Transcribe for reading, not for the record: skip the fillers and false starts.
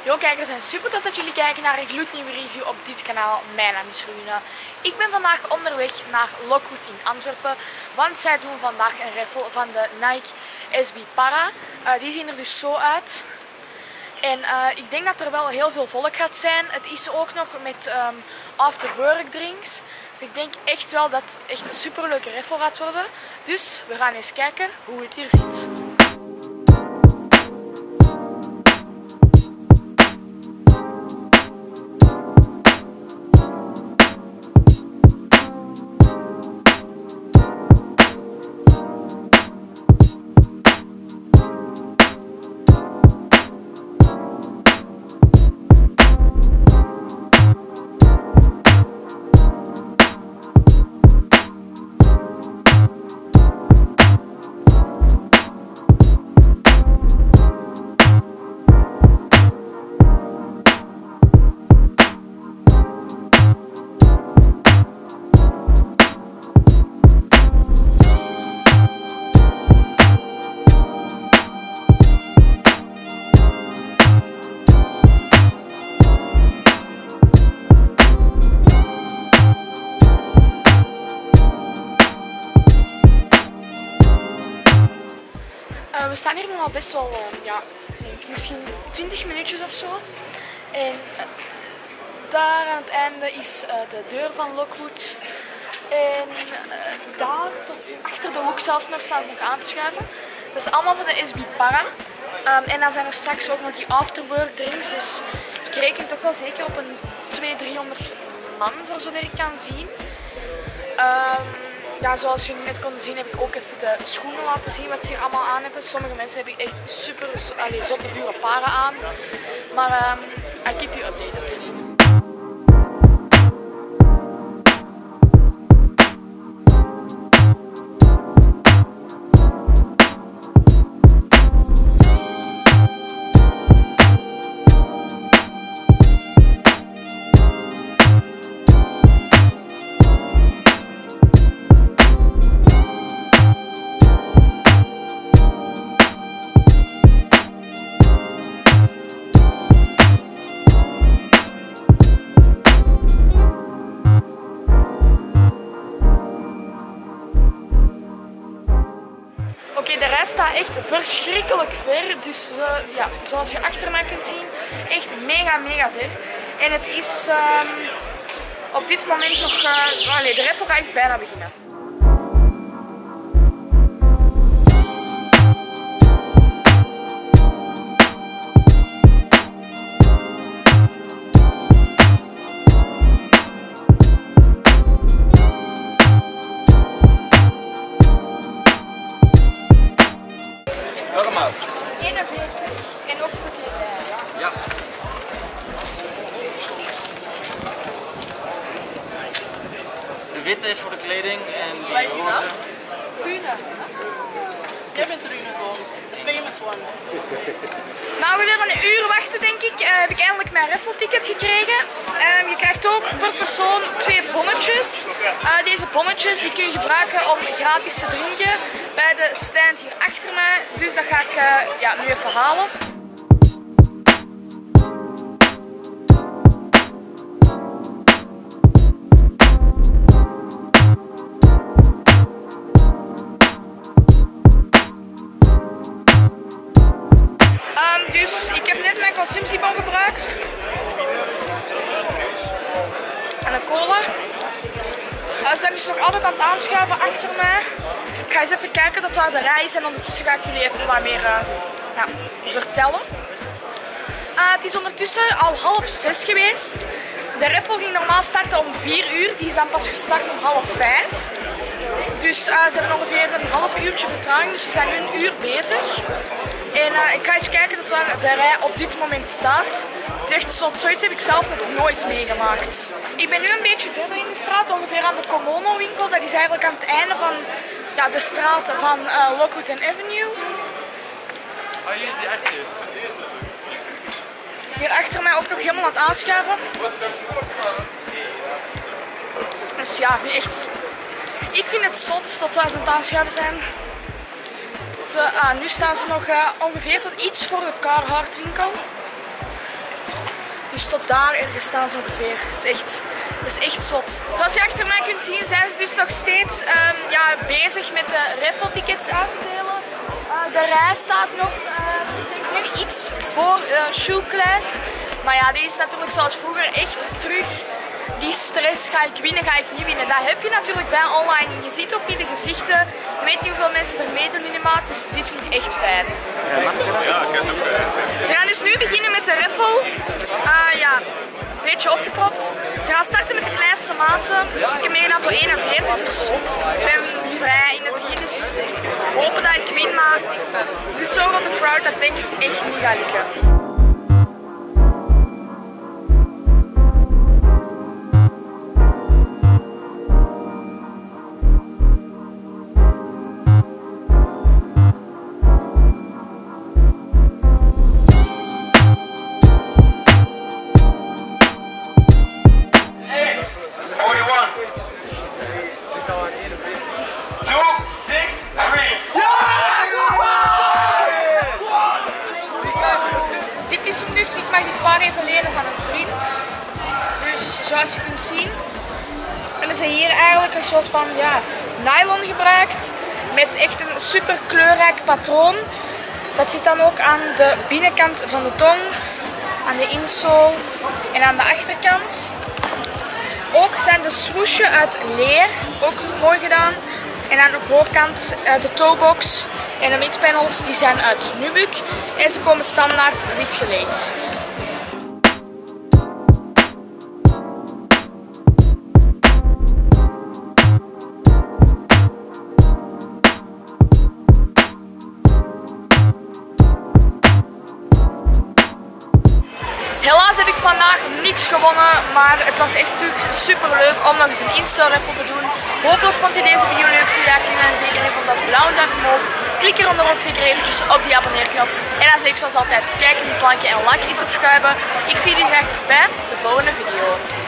Yo kijkers, en super tof dat jullie kijken naar een gloednieuwe review op dit kanaal. Mijn naam is Runa. Ik ben vandaag onderweg naar Lockwood in Antwerpen, want zij doen vandaag een raffle van de Nike SB Para. Die zien er dus zo uit. En ik denk dat er wel heel veel volk gaat zijn. Het is ook nog met afterwork drinks. Dus ik denk echt wel dat het echt een super leuke raffle gaat worden. Dus we gaan eens kijken hoe het hier zit. We staan hier nu al best wel, misschien 20 minuutjes of zo. En daar aan het einde is de deur van Lockwood. En daar, achter de hoek zelfs nog, staan ze nog aan te schuiven. Dat is allemaal voor de SB Para. En dan zijn er straks ook nog die afterwork drinks. Dus ik reken toch wel zeker op een 200-300 man, voor zover ik kan zien. Ja, zoals jullie net konden zien heb ik ook even de schoenen laten zien wat ze hier allemaal aan hebben. Sommige mensen hebben echt super zotte dure paren aan. Maar I keep you updated. Oké, de rij staat echt verschrikkelijk ver, dus ja, zoals je achter mij kunt zien, echt mega ver. En het is op dit moment nog, de raffle gaat echt bijna beginnen. Welke maat? 41 en ook voor kledij. Ja. De witte is voor de kleding en de roze. Runa. Jij bent Runa Gold, the famous one. Na weer een uur wachten denk ik, heb ik eindelijk mijn raffle ticket gekregen. Je krijgt ook per persoon 2 bonnetjes. Deze bonnetjes die kun je gebruiken om gratis te drinken bij de stand hier achter mij. Dus dat ga ik nu even halen. Dus ik heb net mijn consumptiebon gebruikt. En een cola. Ze zijn dus nog altijd aan het aanschuiven achter mij. Ik ga eens even kijken tot waar de rij is en ondertussen ga ik jullie even wat meer vertellen. Het is ondertussen al 5:30 geweest. De raffle ging normaal starten om 4 uur. Die is dan pas gestart om 4:30. Dus ze hebben ongeveer een half uurtje vertraging. Dus we zijn nu een uur bezig. En ik ga eens kijken tot waar de rij op dit moment staat. Het is echt zot. Zoiets heb ik zelf nog nooit meegemaakt. Ik ben nu een beetje verder in de straat, ongeveer aan de Komono winkel. Dat is eigenlijk aan het einde van de straat van Lockwood Avenue. Oh, hier is die achter. Hier achter mij ook nog helemaal aan het aanschuiven. Dus ja, ik vind het zot tot waar ze aan het aanschuiven zijn. Nu staan ze nog ongeveer tot iets voor de Carhartt winkel. Dus tot daar ergens staan ze ongeveer. Dat is echt zot. Zoals je achter mij kunt zien zijn ze dus nog steeds bezig met de raffle-tickets uitdelen. De rij staat nog, ik denk nu iets voor shoeclass. Maar ja, die is natuurlijk zoals vroeger echt terug. Die stress, ga ik winnen, ga ik niet winnen. Dat heb je natuurlijk bij online. Je ziet ook niet de gezichten. Je weet niet hoeveel mensen er meedoen minimaal. Dus dit vind ik echt fijn. Ze gaan dus nu beginnen met de raffle. Een beetje opgepropt. Ze gaan starten met de kleinste maten. Ik heb meegedaan voor 41, dus ik ben vrij in het begin. Dus hopen dat ik win, maar het is zo'n grote crowd dat denk ik echt niet gaat lukken. Dus ik mag dit paar even lenen van een vriend. Dus zoals je kunt zien hebben ze hier eigenlijk een soort van nylon gebruikt. Met echt een super kleurrijk patroon. Dat zit dan ook aan de binnenkant van de tong, aan de insole en aan de achterkant. Ook zijn de swoesjes uit leer, ook mooi gedaan. En aan de voorkant de toebox en de midpanels die zijn uit Nubuck. En ze komen standaard wit geleest. Helaas heb ik vandaag niks gewonnen, maar het was echt super leuk om nog eens een Insta-raffle te doen. Hopelijk vond je deze video leuk, zo ja, klik dan zeker even op dat blauwe duimpje omhoog. Klik eronder ook zeker eventjes op die abonneerknop. En dan zeg ik zoals altijd, kijk, disliken en like en subscriben. Ik zie jullie graag terug bij de volgende video.